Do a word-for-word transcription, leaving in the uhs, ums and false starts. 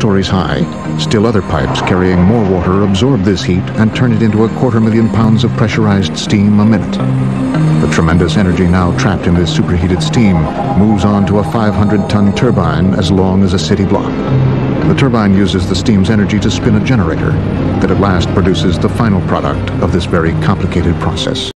stories high. Still other pipes carrying more water absorb this heat and turn it into a quarter million pounds of pressurized steam a minute. The tremendous energy now trapped in this superheated steam moves on to a five hundred ton turbine as long as a city block. The turbine uses the steam's energy to spin a generator that at last produces the final product of this very complicated process.